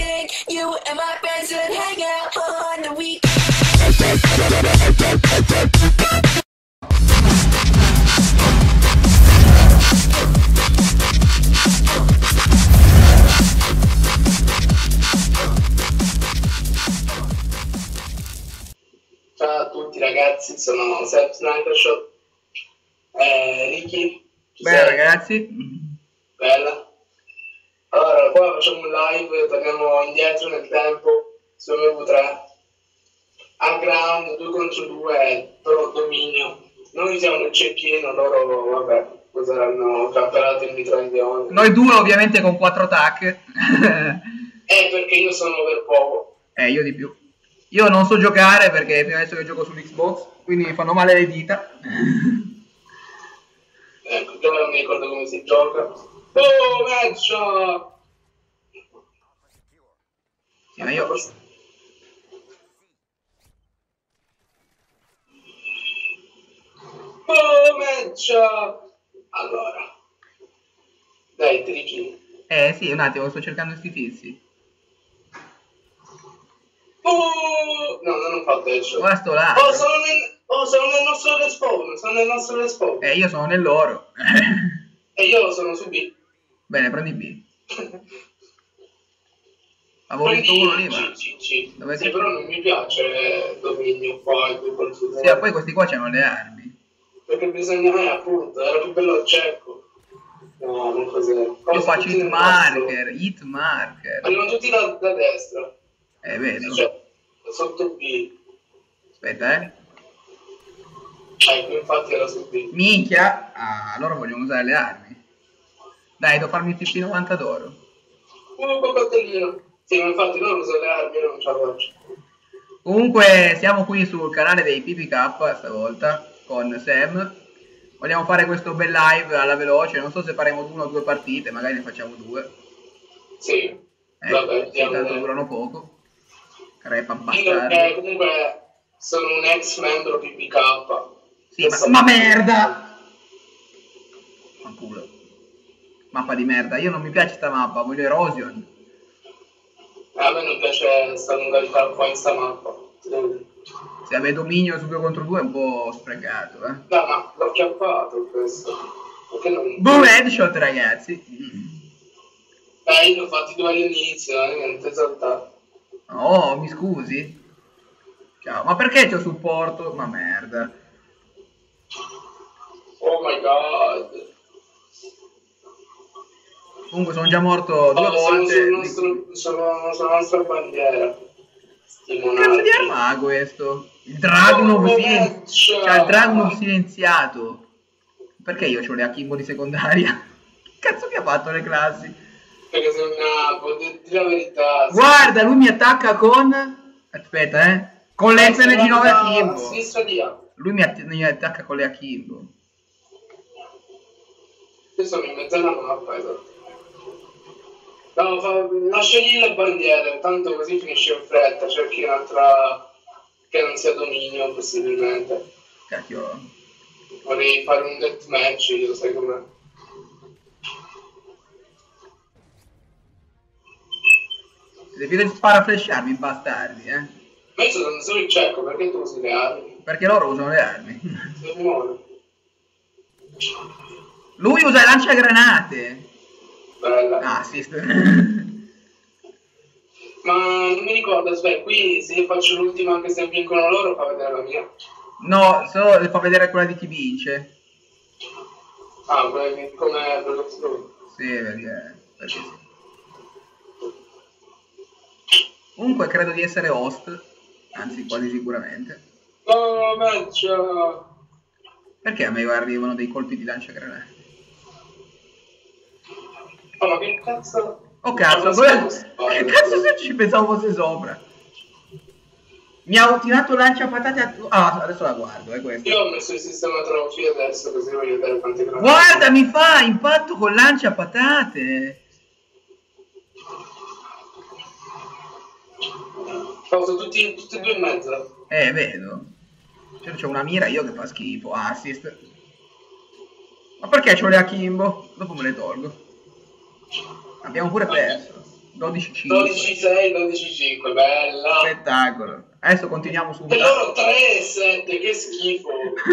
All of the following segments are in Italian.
think you and my friends should hang out on the weekend. Ciao a tutti ragazzi, sono Self Sniper Shot. Ricky, Bella ragazzi. Bella. Allora, qua facciamo un live, torniamo indietro nel tempo su MV3. A ground 2 contro 2, però dominio. Noi siamo nel cecchino, loro vabbè, useranno campionato in mitraglione. Noi due ovviamente con 4 attack. Perché io sono per poco. Io di più. Io non so giocare perché prima adesso che gioco sull'Xbox, quindi mi fanno male le dita. Ecco, già non mi ricordo come si gioca. Oh, match! Sì, ma io... Oh, match! Allora. Dai, tricky. Sì, un attimo, sto cercando sti tizi. Oh! No, non ho fatto headshot. Ora sto là. Sono nel nostro respawn. Io sono nell'oro. E io sono su B. Bene, prendi B. Avevo visto uno lì, ma... Dove Sì, sei? però non mi piace dominio qua e poi Sì, ma poi questi qua c'hanno le armi. perché bisogna, appunto, era più bello il cecco. No, non cos'è. Io faccio hit marker. Arrivano tutti da destra. Vedo. Cioè, sotto B. Aspetta, Ecco, infatti era su B. Minchia! Loro vogliono usare le armi. Dai, devo farmi il TP90 d'oro. Coccodellino. Sì, ma infatti loro usano le armi, io non ce la faccio. Comunque siamo qui sul canale dei PPK stavolta con Sam. Vogliamo fare questo bel live alla veloce, non so se faremo 1 o 2 partite, magari ne facciamo 2. Sì, vabbè, sì, tanto durano poco. Crepa io bastardo. comunque sono un ex membro PPK. Sì, ma merda! Fanculo. Mappa di merda, io non mi piace sta mappa, voglio Erosion. A me non piace sta modalità qua in sta mappa. Se avete dominio su 2 contro 2 è un po' sprecato, No, ma l'ho chiappato questo. Perché non... Boom headshot ragazzi. Io ho fatti 2 all'inizio, niente esaltato. Oh, mi scusi? Ciao, ma perché c'ho supporto? Ma merda. Oh my god. Comunque sono già morto 2 volte. Sulla nostra bandiera. Che cazzo di arma ha questo? Il Dragunov C'ha il Dragunov silenziato. Perché io ho le Akimbo di secondaria? Che cazzo mi ha fatto le classi? Perché sei un nabo, di la verità. Guarda, lui mi attacca con... Aspetta, con le SNG9 Akimbo. Lui mi attacca con le Akimbo. Io sono in mezzo alla mappa, esatto. No, lasciagli la bandiera, tanto così finisce in fretta, cerchi un'altra che non sia dominio possibilmente. Cacchio. Vorrei fare un deathmatch, io sai com'è. Devi sparaflesciarmi, bastardi, Ma io sono solo il cieco, perché tu usi le armi? Perché loro usano le armi. Si muore. Lui usa le lanciagranate. Bella. Ah, sì. Ma non mi ricordo, aspetta, qui se io faccio l'ultima anche se vincono loro, fa vedere la mia. No, solo fa vedere quella di chi vince. Ah, come produzione. Sì, perché sì. Comunque credo di essere host, anzi quasi sicuramente. Oh, match! Perché a me arrivano dei colpi di lanciagranate? Oh, ma che cazzo? Oh cazzo, che cazzo se ci pensavo fosse sopra? Mi ha tirato lanciapatate a... Ah, adesso la guardo, è questo. Io ho messo il sistema trofei adesso, così voglio vedere quante granate. Guarda, mi fa impatto con lanciapatate. Sono tutti e due in mezzo. Vedo. C'ho una mira io che fa schifo. Assist. Ma perché c'ho le Akimbo? Dopo me le tolgo. Abbiamo pure perso. 12-5. 12-6, 12-5, bella. Spettacolo. Adesso continuiamo E subito. loro 3-7, che schifo.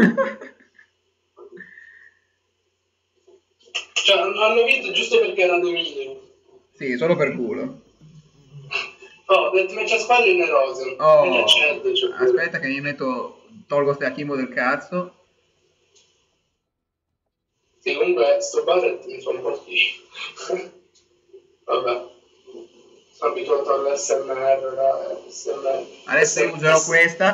Cioè, hanno vinto giusto perché era dominio. Sì, solo per culo. Oh, deathmatch a spalle in Erosion. Oh, E accende, cioè, aspetta che mi metto, tolgo ste Akimbo del cazzo. Sì, comunque sto Barret mi fa un po' schifo. Vabbè. Sono abituato all'SMR, SMR. Adesso userò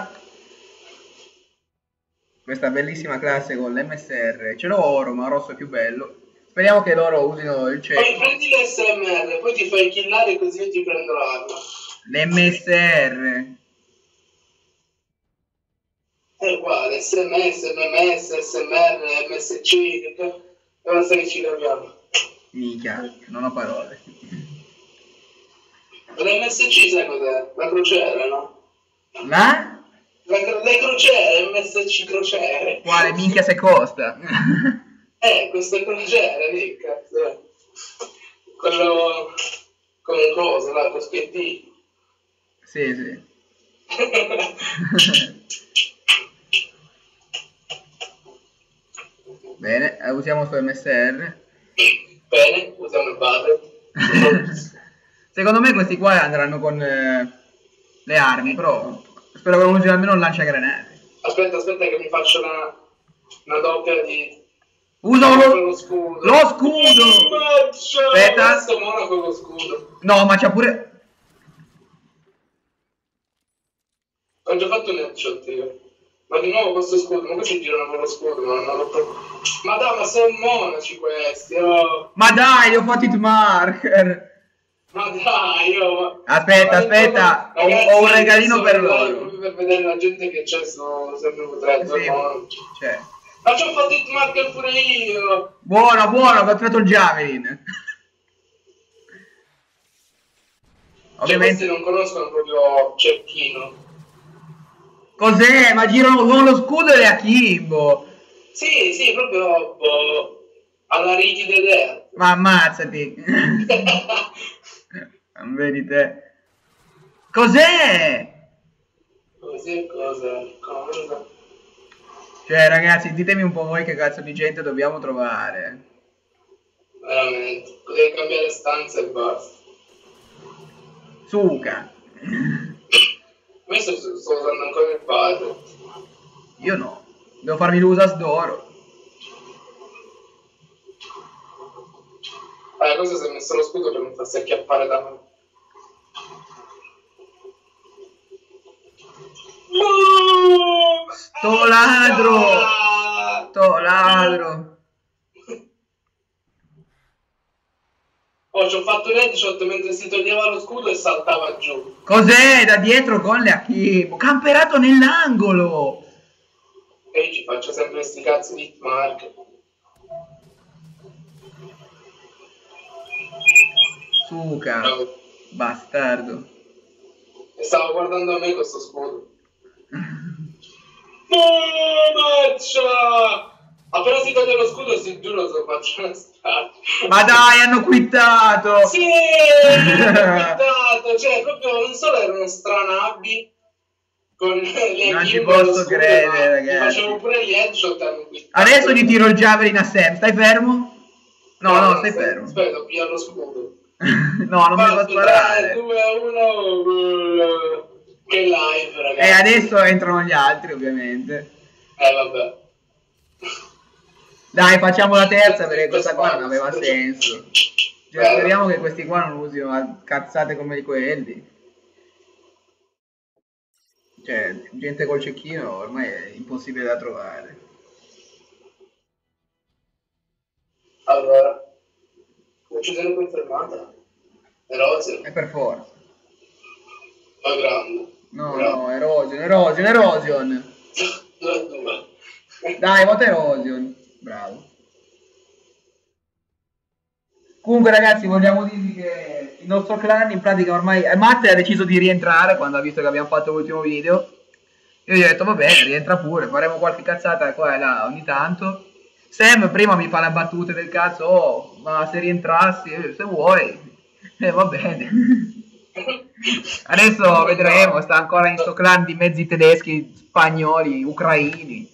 questa bellissima classe con l'MSR. Ce l'ho oro, ma rosso è più bello. Speriamo che loro usino il Poi cieco. prendi l'SMR, poi ti fai killare così io ti prendo l'arma. L'MSR. È uguale, SMS, MMS, SMR, MSC, e basta che ci capiamo. Minchia, non ho parole. L'MSC sai cos'è? La crociera, no? La? Le crociere, MSC crociere. Quale minchia se costa? Queste crociere, lì, cazzo. Quello con un coso, là, con schiettini. Sì, sì. Bene, usiamo sto MSR. Bene, usiamo il Barret. Secondo me questi qua andranno con le armi, però spero che non usino almeno un lanciagranate. Aspetta che mi faccio una doppia di... Uso lo scudo. lo scudo! Aspetta. Questo mono con lo scudo. No, ma c'ha pure... Ho già fatto un headshot io. Ma di nuovo questo scudo, ma questi girano con lo scudo, ma non ho proprio... Ma dai, ma sono monaci questi, oh. Ma dai, ho fatto hit marker! Ma dai, oh. Aspetta, Ragazzi, ho un regalino per live loro. proprio per vedere la gente che c'è su sempre Sì, cioè. Ma ci ho fatto hit marker pure io. Buono, ho catturato il Javelin. Cioè, Ovviamente... questi non conoscono proprio Cecchino. Cos'è? Ma girano con lo scudo e le Akimbo. Sì, proprio alla Ricky Dedè. Ma ammazzati. Non vedi te. Cos'è? Così cosa? Cioè, ragazzi, ditemi un po' voi che cazzo di gente dobbiamo trovare. Veramente. Potevi cambiare stanza e basta. Suca. Ma sto usando ancora il padre. Io no. Devo farmi l'usas d'oro. Questo si è messo lo scudo per non farsi acchiappare da me. Sto ladro. Oh, ci ho fatto un headshot mentre si toglieva lo scudo e saltava giù. Cos'è? Da dietro con le Akimbo. Camperato nell'angolo. E io ci faccio sempre questi cazzo di hit mark. Suca. No. Bastardo. E stavo guardando a me con sto scudo. Maccia! Appena si toglie lo scudo, si giuro, se faccio una strada. Ma dai, hanno quittato. Sì, quittato. Cioè, proprio non solo erano stranabbi con le Non ci Akimbo allo posso scudo, credere, ma ragazzi. facevo pure gli headshot e hanno quittato. Adesso gli tiro il Javelin a Sam. Stai fermo? No, stai fermo. Aspetta, ho pigliato lo scudo. No, non mi fa 3, sparare. 2, 1. Che live, ragazzi. E adesso entrano gli altri, ovviamente. Vabbè. Dai, facciamo la terza perché questa qua non aveva senso. Cioè, speriamo che questi qua non usino cazzate come quelli. Cioè, gente col cecchino ormai è impossibile da trovare. Allora, uccisione confermata. Erosion. E per forza. Ma grande. No, Erosion. 2-2. Dai, vota Erosion. Bravo. Comunque ragazzi, vogliamo dirvi che il nostro clan in pratica ormai... Matt ha deciso di rientrare quando ha visto che abbiamo fatto l'ultimo video. Io gli ho detto va bene, rientra pure, faremo qualche cazzata qua e là ogni tanto. Sam prima mi fa la battuta del cazzo, oh, ma se rientrassi, se vuoi. Va bene. Adesso vedremo, sta ancora in sto clan di mezzi tedeschi, spagnoli, ucraini.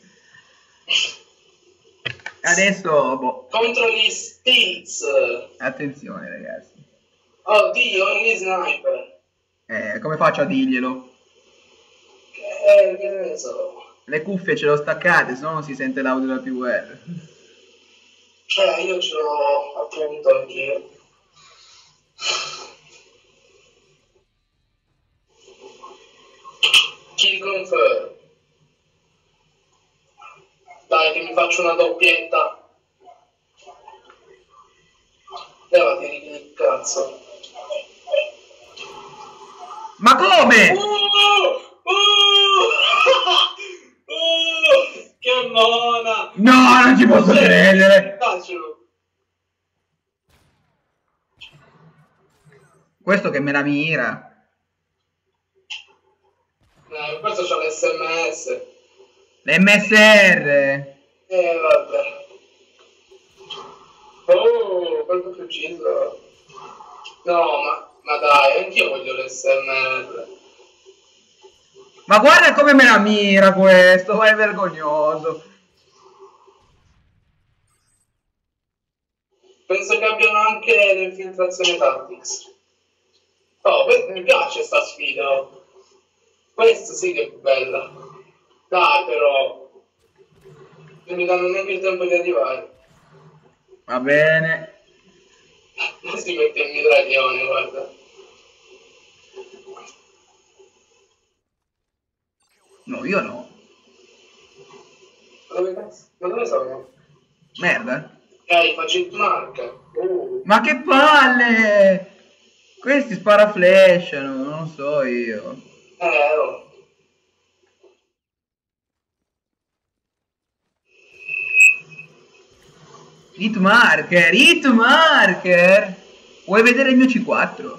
Adesso, boh, Contro gli Stills. attenzione ragazzi. Oddio, gli sniper. Come faccio a dirglielo? Che ne so. Le cuffie ce le ho staccate, se no non si sente l'audio della PVR. Io ce l'ho appunto anch'io. Kill confirm. Dai che mi faccio una doppietta. Levati di cazzo. Ma come? Che buona! No, non ci posso credere. Faccelo. Questo che me la mira. Questo c'ha l'SMS. L'MSR. Vabbè. Oh, colpo preciso. No, ma dai, anch'io voglio l'SMR. Ma guarda come me la mira questo, ma è vergognoso. Penso che abbiano anche l'infiltrazione Tactics. Oh, mi piace sta sfida. Questa sì che è bella. Dai, però. Non mi danno neanche il tempo di arrivare. Va bene. Si mette il mitraglione, guarda. No, io no. Dove cazzo? Ma dove sono? Merda. Faccio il marca. Ma che palle! Questi sparaflashano, non so io. Oh. Hitmarker, Hitmarker! Vuoi vedere il mio C4?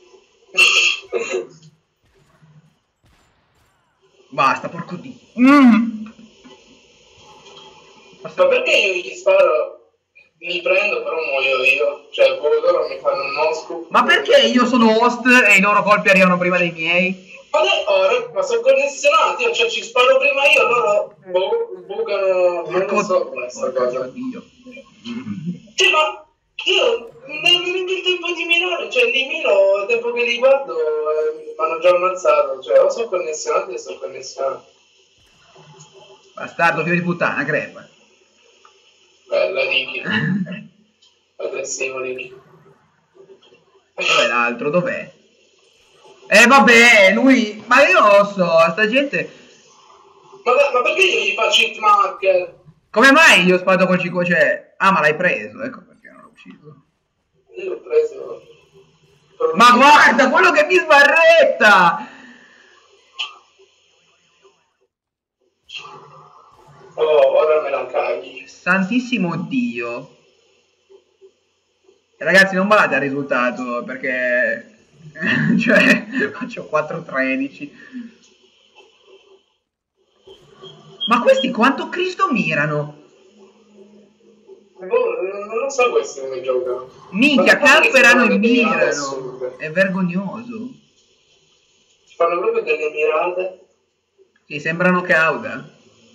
Basta, porco di. Ma perché io gli sparo, li prendo però muoio io? Cioè, loro mi fanno un no-scoop. Ma perché io sono host e i loro colpi arrivano prima dei miei? Ma sono connessionati, cioè ci sparo prima io, loro bucano, non lo so questa cosa. Dio. Cioè, ma io non ho neanche il tempo di mirare, cioè li miro, il tempo che li guardo mi hanno già ammazzato, cioè o sono connessionati o sono connessionati. Bastardo, figlio di puttana, crepa. Bella Ricky. Aggressivo Ricky. Dov'è l'altro? Dov'è? Vabbè, lui. Ma io non lo so, sta gente. Ma perché io gli faccio hitmarker? Come mai io ho sparato col C4? Cioè. Ah, ma l'hai preso, ecco perché non l'ho ucciso. Io l'ho preso. Ma guarda quello che mi sbarretta! Oh, ora me la caghi. Santissimo Dio. Ragazzi, non badate al risultato perché. Cioè, faccio 4-13. Ma questi quanto Cristo mirano? Non lo so questi come giocano. Minchia, camperano e mirano. Assurde. È vergognoso. Fanno proprio delle mirate. Sì, sembrano cauda.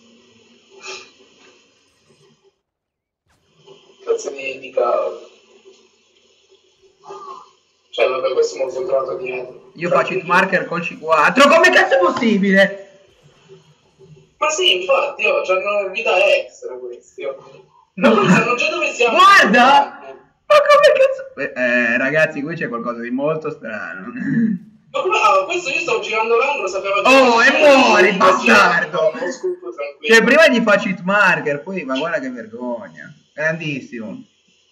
Cazzo di cavolo. Cioè, vabbè, questo mi ho sembrato dietro. Io faccio hitmarker col C4. Come cazzo è possibile? Ma sì, infatti, c'hanno vita extra questi. No. Non sanno già dove siamo. Guarda! Ma come cazzo? Ragazzi, qui c'è qualcosa di molto strano. Ma come, questo io stavo girando l'angolo, sapevo già. Oh, e muori, bastardo! Non sculpo tranquillo. Cioè, prima gli faccio hitmarker, poi, ma guarda che vergogna. Grandissimo.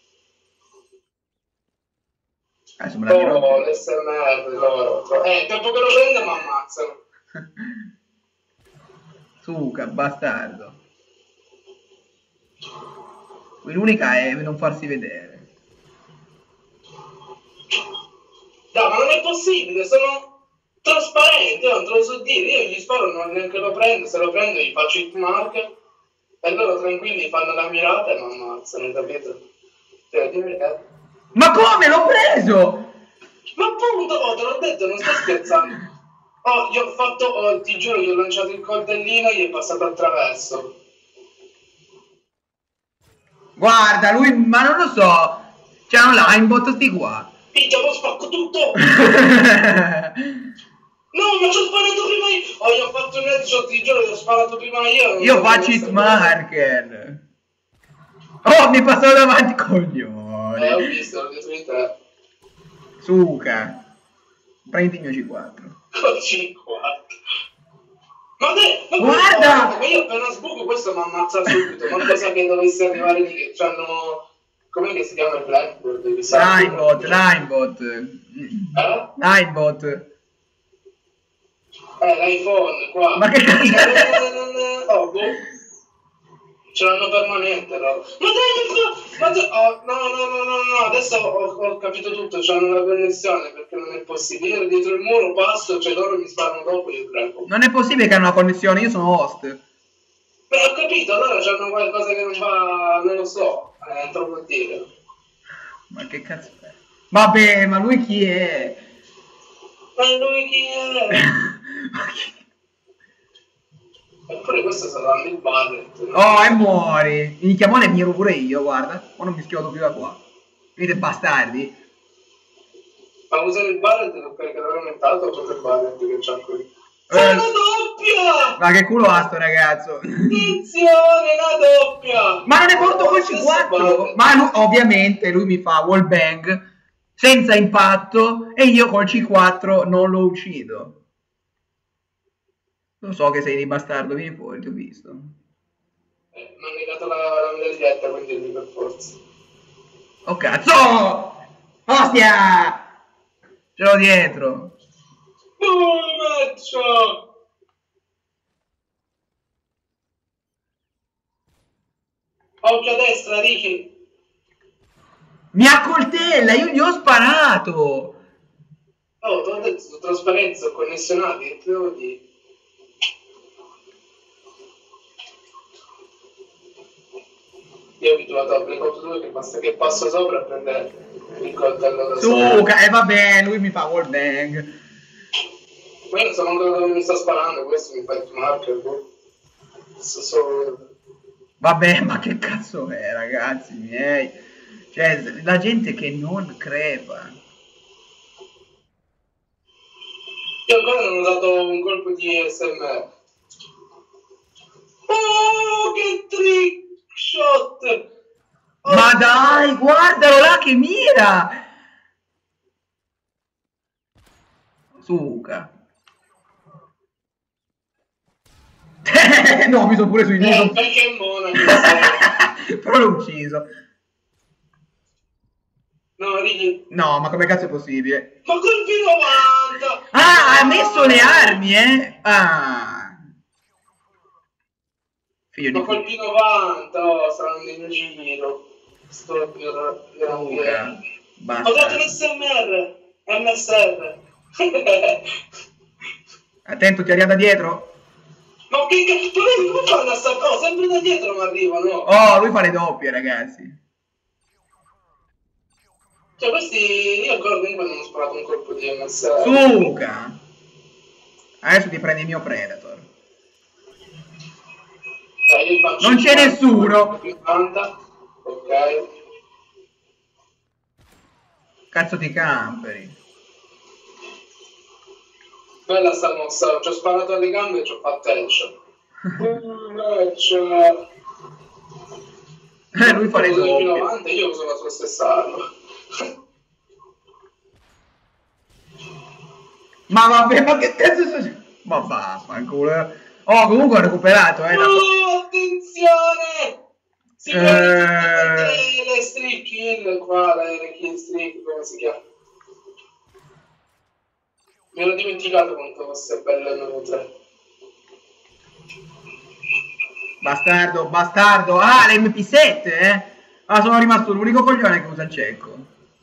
Adesso me la dirò. Oh, l'SMR loro. Tempo che lo prende mi ammazzano. Suca, bastardo. Qui l'unica è non farsi vedere. Dai, ma non è possibile, sono trasparenti, non te lo so dire. Io gli sparo, non neanche lo prendo, se lo prendo gli faccio hitmarker e loro tranquilli fanno la mirata e mi ammazzano, capito? Cioè, dimmi che. Ma come? L'ho preso! Ma appunto, oh, te l'ho detto, non sto scherzando. Oh, gli ho fatto, oh, ti giuro, gli ho lanciato il coltellino e gli è passato attraverso. Guarda, lui, ma non lo so. C'è un linebot sti qua. Picchia, lo spacco tutto! No, ma ci ho sparato prima io! Oh, gli ho fatto un headshot, ti giuro, gli ho sparato prima io! Io faccio hitmarker. Oh, mi passano davanti, coglione. Ho visto, l'ho detto di te. Suca. Prendi il mio C4. Col C4. Ma te, ma Guarda! Ma io appena sbuco questo mi ammazza subito. Ma cosa che dovesse arrivare lì che c'hanno... Com'è che si chiama il Blackboard? Linebot. Linebot. L'iPhone qua. Ma che cazzo? Oh, boh. Ce l'hanno permanente, no? Ma dai, oh, no, adesso ho capito tutto, c'hanno la connessione, perché non è possibile. Io dietro il muro passo, cioè loro mi sparano dopo, io credo. Non è possibile che hanno una connessione, io sono host. Beh, ho capito, allora c'hanno qualcosa che non va, non lo so, è troppo dire. Ma che cazzo è? Vabbè, ma lui chi è? Ma lui chi è? Eppure questo sta dando il Barret. Oh, e muori. Mi chiamone mi ero pure io, guarda. Ma non mi schiavo più da qua. Vedete bastardi. Ma usare il Barret per caricare aumentato o proprio il Barret che c'ha qui? Fai una doppia! Ma che culo ha sto ragazzo? Attenzione, una doppia! Ma non è morto col C4. Ma lui, ovviamente lui mi fa wallbang senza impatto e io col C4 non lo uccido. Lo so che sei di bastardo, vieni fuori, ti ho visto. Mi ha negato la medaglietta, quindi lì per forza. Oh cazzo! Ostia! Ce l'ho dietro. Maccio! Occhio a destra, Ricky! Mi accoltella, io gli ho sparato! Oh, ti ho detto, su trasparenza, ho connessionati, che ti devo dire? Io ho abituato a Black Ops 2 che basta che passo sopra a prendere il coltello da Suca, e vabbè, lui mi fa wallbang. Ma io non so manco dove mi sta sparando, questo mi fa il marker, boh. Solo... Vabbè, ma che cazzo è, ragazzi miei? Cioè, la gente che non crepa. Io ancora non ho usato un colpo di SMR. Oh, che trick shot! Oh, Ma dai, guardalo là che mira! Suca. No, mi sono pure sui nudo. Perché è monaco? Però l'ho ucciso. No, Ricky. No, ma come cazzo è possibile? Ma colpi 90! Ah, ha messo le armi, eh? Ah. Figlio Ma di colpi 90, oh, saranno in giro. Sto per Suca. Ho dato l'SMR. MSR. Attento, ti arriva da dietro. Ma che cazzo? Come fanno a saltare? Sempre da dietro mi arrivano. Oh, lui fa le doppie, ragazzi. Cioè, questi... Io ancora comunque non ho sparato un colpo di MSR. Suca. Adesso ti prendi il mio Predator. Dai, io faccio Non c'è nessuno. 50. Ok. Cazzo ti camperi. Bella sta mossa. Ci ho sparato alle gambe e ci ho fatto headshot. Lui fa le doppie. 90, io uso la sua stessa arma. Ma vabbè, ma che cazzo sto... Ma vaffanculo. Oh, comunque ho recuperato, Oh, attenzione! Si le streak kill qua, le kill streak, come si chiama? Mi ero dimenticato quanto fosse bello il M3. Bastardo, bastardo. Ah, l'MP7, eh? Ah, sono rimasto l'unico coglione che usa il cecco.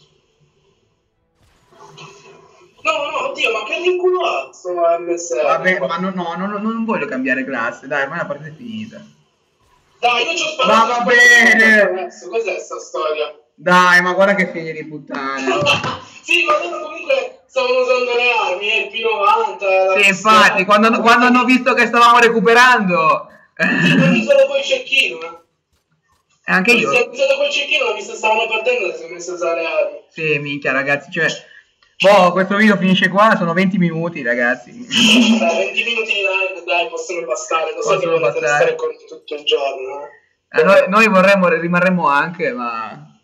No, oddio, ma che rinculazzo MSR. Vabbè, ma non voglio cambiare classe, dai, ormai la partita è finita. Dai, io ci ho sparato. Ma va bene. Cos'è sta storia? Dai, ma guarda che figli di puttana. Sì, ma loro comunque stavano usando le armi, il P90. Sì, infatti, quando hanno visto che stavamo recuperando... Sì, ma io sono poi il cecchino, Anche io. Se ho iniziato col cecchino, ho visto che stavano perdendo, si sono messo a usare le armi. Sì, minchia, ragazzi, cioè... Boh, questo video finisce qua, sono 20 minuti, ragazzi. 20 minuti di live, dai, possono bastare. Lo so che volete stare con tutto il giorno. Noi rimarremmo anche, ma...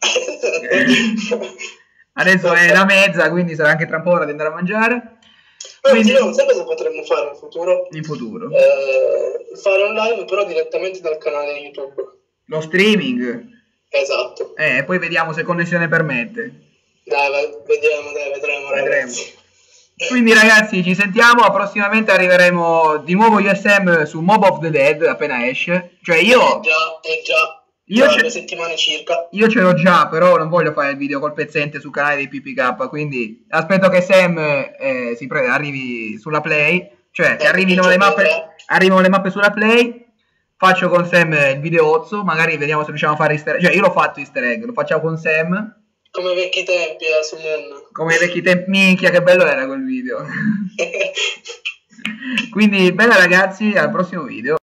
Adesso è la mezza, quindi sarà anche tra un po' ora di andare a mangiare. Quindi, sai cosa potremmo fare in futuro? In futuro? Fare un live però direttamente dal canale YouTube. Lo streaming? Esatto. Poi vediamo se connessione permette. Dai, vedremo. Ragazzi. Quindi ragazzi, ci sentiamo, prossimamente arriveremo di nuovo USM su Mob of the Dead appena esce. Cioè io... già. Io 2 settimane circa. Io ce l'ho già, però non voglio fare il video col pezzente sul canale di PPK, quindi aspetto che Sam arrivi sulla Play, cioè che arrivino le mappe sulla Play, faccio con Sam il video ozzo, magari vediamo se riusciamo a fare easter egg, cioè io l'ho fatto easter egg, lo facciamo con Sam. Come ai vecchi tempi, su Moon. Come ai vecchi tempi, minchia che bello era quel video. Quindi bene ragazzi, al prossimo video.